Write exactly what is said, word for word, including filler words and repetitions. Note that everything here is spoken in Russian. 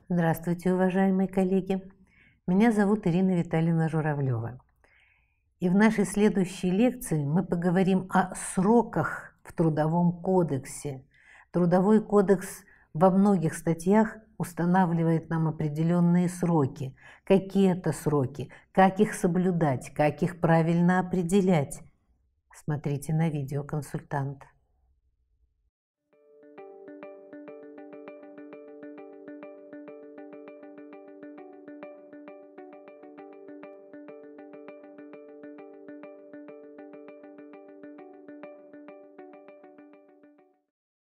Здравствуйте, уважаемые коллеги! Меня зовут Ирина Витальевна Журавлева. И в нашей следующей лекции мы поговорим о сроках в Трудовом кодексе. Трудовой кодекс во многих статьях устанавливает нам определенные сроки. Какие это сроки? Как их соблюдать? Как их правильно определять? Смотрите на видеоконсультант.